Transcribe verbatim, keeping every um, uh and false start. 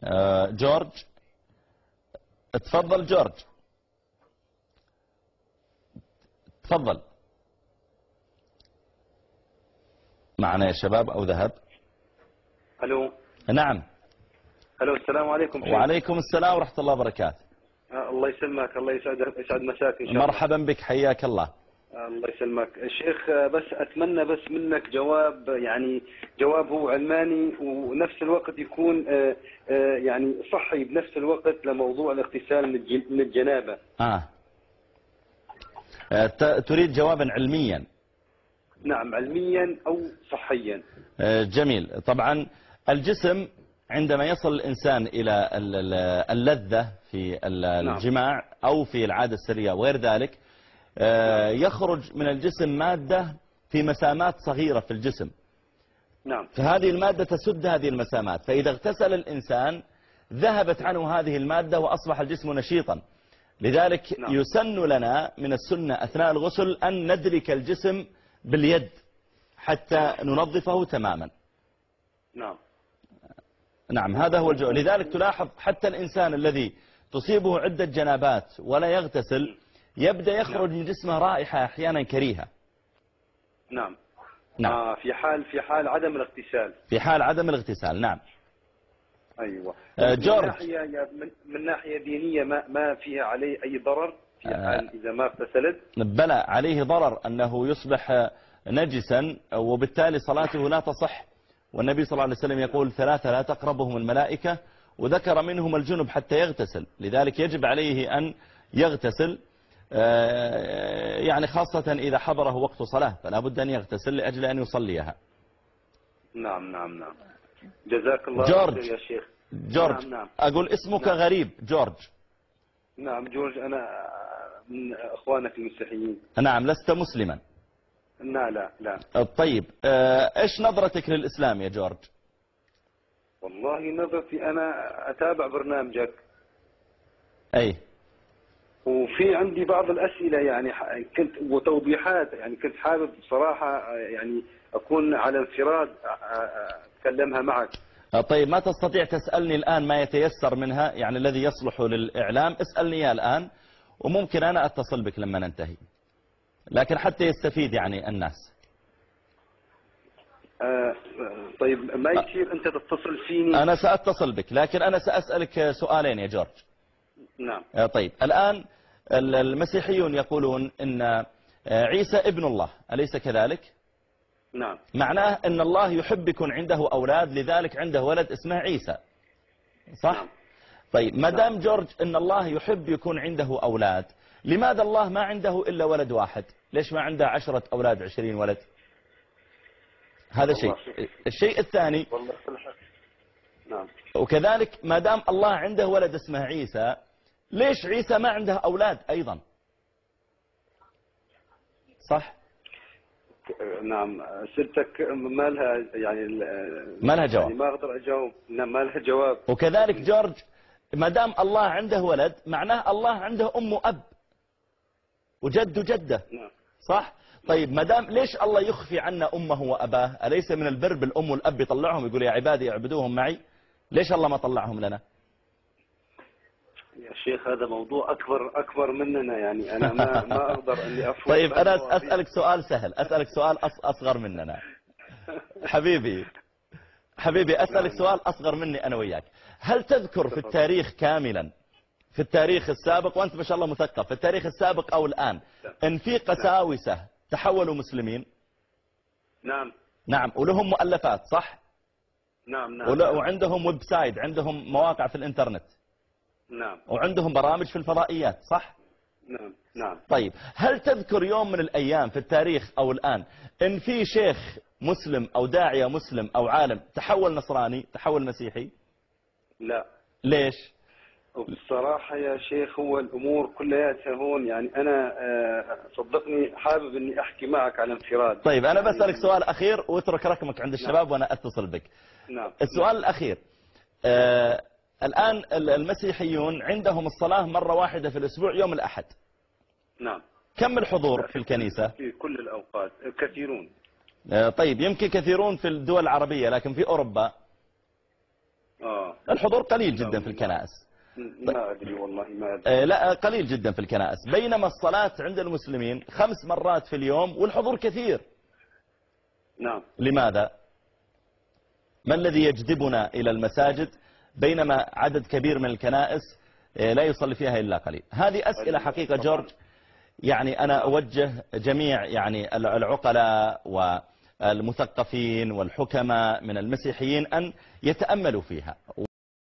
آه جورج، تفضل جورج، تفضل معنا يا شباب أو ذهب؟ الو. نعم. الو، السلام عليكم. وعليكم السلام ورحمة الله وبركاته. آه الله يسلمك، الله يسعد يسعد مساك ان شاء الله. مرحبا بك، حياك الله. آه الله يسلمك الشيخ. آه بس اتمنى بس منك جواب، يعني جواب هو علماني ونفس الوقت يكون آه آه يعني صحي بنفس الوقت لموضوع الاغتسال من الج- من الجنابه. آه. آه ت- تريد جوابا علميا؟ نعم، علميا او صحيا. آه جميل. طبعا الجسم عندما يصل الإنسان إلى ال- ال- اللذة في ال- الجماع أو في العادة السرية وغير ذلك، آه يخرج من الجسم مادة في مسامات صغيرة في الجسم. نعم. فهذه المادة تسد هذه المسامات، فإذا اغتسل الإنسان ذهبت عنه هذه المادة وأصبح الجسم نشيطا. لذلك نعم. يسن لنا من السنة أثناء الغسل أن ندلك الجسم باليد حتى ننظفه تماما. نعم. نعم، هذا هو الجو. لذلك تلاحظ حتى الإنسان الذي تصيبه عدة جنابات ولا يغتسل يبدأ يخرج من جسمه رائحة أحيانا كريهة. نعم. نعم. آه في حال في حال عدم الاغتسال. في حال عدم الاغتسال. نعم. ايوه. آه جورج، من ناحيه من, من ناحيه دينيه ما ما فيها عليه اي ضرر في حال اذا ما اغتسلت؟ بلى، عليه ضرر أنه يصبح نجسا وبالتالي صلاته لا تصح. والنبي صلى الله عليه وسلم يقول ثلاثة لا تقربهم الملائكة، وذكر منهم الجنب حتى يغتسل. لذلك يجب عليه أن يغتسل، يعني خاصة إذا حضره وقت صلاة فلا بد أن يغتسل لأجل أن يصليها. نعم نعم نعم. جزاك الله جورج. خير يا شيخ. جورج. نعم نعم. أقول اسمك نعم. غريب. جورج. نعم جورج، أنا من أخوانك المسيحيين. نعم، لست مسلما؟ لا لا لا. طيب، إيش نظرتك للإسلام يا جورج؟ والله نظرتي أنا أتابع برنامجك. أي. وفي عندي بعض الأسئلة يعني كنت وتوضيحات، يعني كنت حابب بصراحة يعني أكون على انفراد أتكلمها معك. طيب، ما تستطيع تسألني الآن ما يتيسر منها، يعني الذي يصلح للإعلام اسألني إياه الآن وممكن أنا أتصل بك لما ننتهي، لكن حتى يستفيد يعني الناس. آه طيب، ما يصير أنت تتصل فيني؟ أنا سأتصل بك، لكن أنا سأسألك سؤالين يا جورج. نعم. طيب، الآن المسيحيون يقولون إن عيسى ابن الله، أليس كذلك؟ نعم. معناه أن الله يحب يكون عنده أولاد، لذلك عنده ولد اسمه عيسى، صح؟ نعم. طيب، ما دام جورج أن الله يحب يكون عنده أولاد، لماذا الله ما عنده إلا ولد واحد؟ ليش ما عنده عشرة أولاد عشرين ولد؟ هذا شيء. الشيء الثاني، نعم. وكذلك ما دام الله عنده ولد اسمه عيسى، ليش عيسى ما عنده أولاد أيضا؟ صح؟ نعم. سلتك ما لها يعني ما لها جواب. يعني ما أقدر أجاوب. نعم، ما لها جواب. وكذلك جورج، ما دام الله عنده ولد معناه الله عنده أم وأب وجد وجدة. نعم. صح؟ طيب، ما دام ليش الله يخفي عنا أمه وأباه؟ أليس من البر بالأم والأب يطلعهم يقول يا عبادي اعبدوهم معي؟ ليش الله ما طلعهم لنا؟ يا شيخ هذا موضوع أكبر أكبر مننا، يعني أنا ما ما أقدر إني أفهم. طيب، أنا أسألك سؤال سهل، أسألك سؤال أصغر مننا. حبيبي حبيبي أسألك سؤال أصغر مني أنا وياك. هل تذكر في التاريخ كاملا، في التاريخ السابق، وأنت ما شاء الله مثقف، في التاريخ السابق أو الآن، إن في قساوسة تحولوا مسلمين؟ نعم. نعم. ولهم مؤلفات، صح؟ نعم نعم. وعندهم ويب سايت، عندهم مواقع في الإنترنت. نعم. وعندهم برامج في الفضائيات، صح؟ نعم نعم. طيب، هل تذكر يوم من الأيام في التاريخ أو الآن إن في شيخ مسلم أو داعية مسلم أو عالم تحول نصراني، تحول مسيحي؟ لا. ليش؟ بصراحة يا شيخ هو الأمور كلها هون، يعني أنا صدقني حابب إني أحكي معك على انفراد. طيب، أنا يعني بسألك سؤال أخير واترك رقمك عند الشباب. نعم. وأنا أتصل بك. نعم. السؤال الأخير، آه الآن المسيحيون عندهم الصلاة مرة واحدة في الأسبوع يوم الأحد. نعم. كم الحضور في الكنيسة؟ في كل الأوقات كثيرون. آه طيب، يمكن كثيرون في الدول العربية، لكن في أوروبا آه. الحضور قليل جدا في الكنائس. ما أدري والله ما أدري. آه لا قليل جدا في الكنائس، بينما الصلاة عند المسلمين خمس مرات في اليوم والحضور كثير. نعم. لماذا؟ ما الذي يجذبنا إلى المساجد بينما عدد كبير من الكنائس لا يصلي فيها إلا قليل؟ هذه أسئلة حقيقة جورج، يعني أنا أوجه جميع يعني العقلاء والمثقفين والحكماء من المسيحيين أن يتأملوا فيها.